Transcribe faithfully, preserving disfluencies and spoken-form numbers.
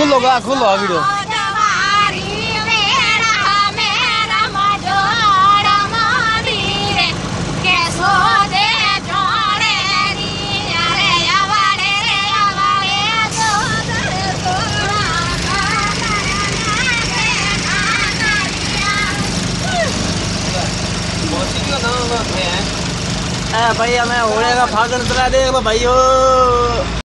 खुलो गा खुलो वीडियो भाई हमें होने का फागन चला देख लो भाई।